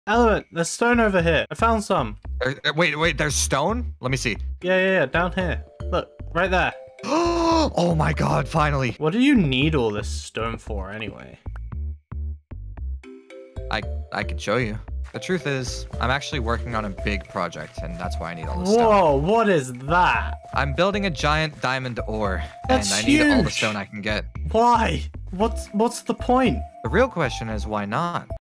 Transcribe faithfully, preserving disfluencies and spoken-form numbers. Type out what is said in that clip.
Element, there's stone over here. I found some. There, uh, wait, wait, there's stone? Let me see. Yeah, yeah, yeah, down here. Look, right there. Oh my god, finally. What do you need all this stone for anyway? I I could show you. The truth is, I'm actually working on a big project, and that's why I need all this stone. Whoa, what is that? I'm building a giant diamond ore, That's and I need all the huge. stone I can get. Why? What's what's the point? The real question is, why not?